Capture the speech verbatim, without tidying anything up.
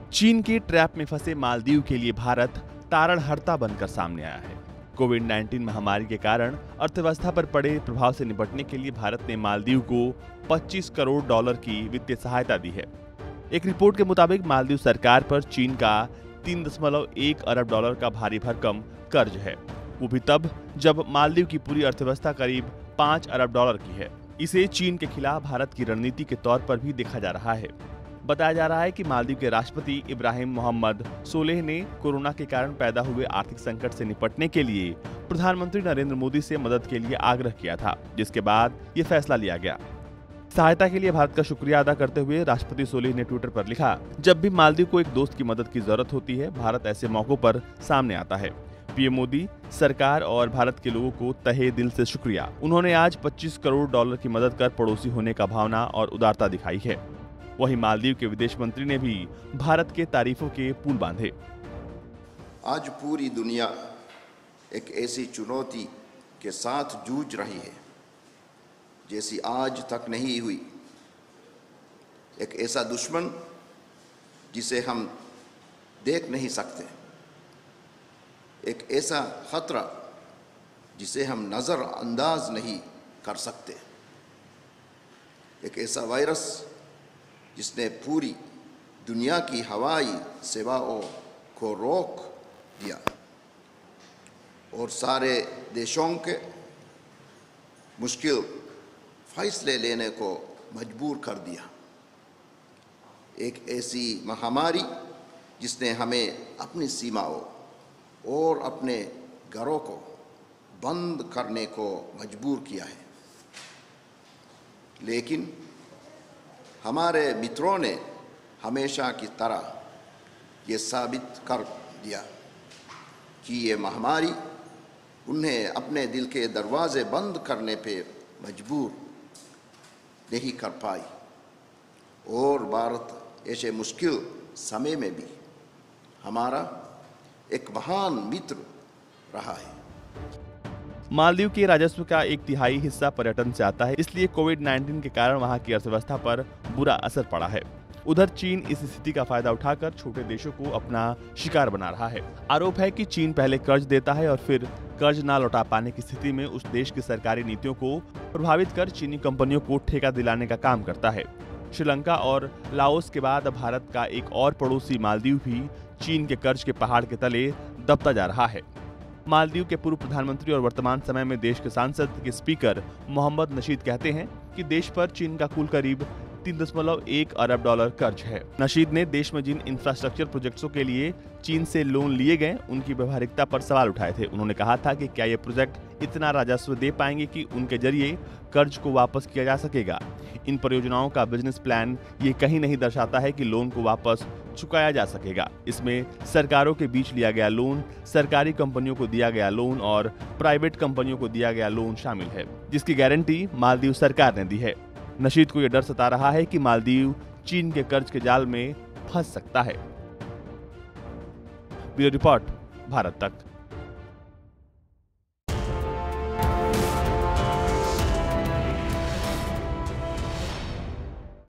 चीन के ट्रैप में फंसे मालदीव के लिए भारत तारणहार बनकर सामने आया है। कोविड नाइन्टीन महामारी के कारण अर्थव्यवस्था पर पड़े प्रभाव से निपटने के लिए भारत ने मालदीव को पच्चीस करोड़ डॉलर की वित्तीय सहायता दी है। एक रिपोर्ट के मुताबिक मालदीव सरकार पर चीन का तीन दशमलव एक अरब डॉलर का भारी भरकम कर्ज है, वो भी तब जब मालदीव की पूरी अर्थव्यवस्था करीब पाँच अरब डॉलर की है। इसे चीन के खिलाफ भारत की रणनीति के तौर पर भी देखा जा रहा है। बताया जा रहा है कि मालदीव के राष्ट्रपति इब्राहिम मोहम्मद सोलेह ने कोरोना के कारण पैदा हुए आर्थिक संकट से निपटने के लिए प्रधानमंत्री नरेंद्र मोदी से मदद के लिए आग्रह किया था, जिसके बाद ये फैसला लिया गया। सहायता के लिए भारत का शुक्रिया अदा करते हुए राष्ट्रपति सोलेह ने ट्विटर पर लिखा, जब भी मालदीव को एक दोस्त की मदद की जरूरत होती है, भारत ऐसे मौकों पर सामने आता है। पीएम मोदी सरकार और भारत के लोगों को तहे दिल से शुक्रिया। उन्होंने आज पच्चीस करोड़ डॉलर की मदद कर पड़ोसी होने का भावना और उदारता दिखाई है। वहीं मालदीव के विदेश मंत्री ने भी भारत के तारीफों के पुल बांधे। आज पूरी दुनिया एक ऐसी चुनौती के साथ जूझ रही है जैसी आज तक नहीं हुई। एक ऐसा दुश्मन जिसे हम देख नहीं सकते, एक ऐसा खतरा जिसे हम नजरअंदाज नहीं कर सकते, एक ऐसा वायरस जिसने पूरी दुनिया की हवाई सेवाओं को रोक दिया और सारे देशों के मुश्किल फैसले लेने को मजबूर कर दिया। एक ऐसी महामारी जिसने हमें अपनी सीमाओं और अपने घरों को बंद करने को मजबूर किया है। लेकिन हमारे मित्रों ने हमेशा की तरह ये साबित कर दिया कि ये महामारी उन्हें अपने दिल के दरवाजे बंद करने पे मजबूर नहीं कर पाई और भारत ऐसे मुश्किल समय में भी हमारा एक महान मित्र रहा है। मालदीव के राजस्व का एक तिहाई हिस्सा पर्यटन से आता है, इसलिए कोविड नाइन्टीन के कारण वहां की अर्थव्यवस्था पर बुरा असर पड़ा है। उधर चीन इस स्थिति का फायदा उठाकर छोटे देशों को अपना शिकार बना रहा है। आरोप है कि चीन पहले कर्ज देता है और फिर कर्ज न लौटा पाने की स्थिति में उस देश की सरकारी नीतियों को प्रभावित कर चीनी कंपनियों को ठेका दिलाने का काम करता है। श्रीलंका और लाओस के बाद भारत का एक और पड़ोसी मालदीव भी चीन के कर्ज के पहाड़ के तले दबता जा रहा है। मालदीव के पूर्व प्रधानमंत्री और वर्तमान समय में देश के संसद के स्पीकर मोहम्मद नशीद कहते हैं कि देश पर चीन का कुल करीब तीन दशमलव एक अरब डॉलर कर्ज है। नशीद ने देश में जिन इंफ्रास्ट्रक्चर प्रोजेक्ट्सों के लिए चीन से लोन लिए गए उनकी व्यवहारिकता पर सवाल उठाए थे। उन्होंने कहा था कि क्या ये प्रोजेक्ट इतना राजस्व दे पाएंगे कि उनके जरिए कर्ज को वापस किया जा सकेगा। इन परियोजनाओं का बिजनेस प्लान ये कहीं नहीं दर्शाता है कि लोन को वापस चुकाया जा सकेगा। इसमें सरकारों के बीच लिया गया लोन, सरकारी कंपनियों को दिया गया लोन और प्राइवेट कंपनियों को दिया गया लोन शामिल है, जिसकी गारंटी मालदीव सरकार ने दी है। नशीद को यह डर सता रहा है कि मालदीव चीन के कर्ज के जाल में फंस सकता है। ब्यूरो रिपोर्ट, भारत तक।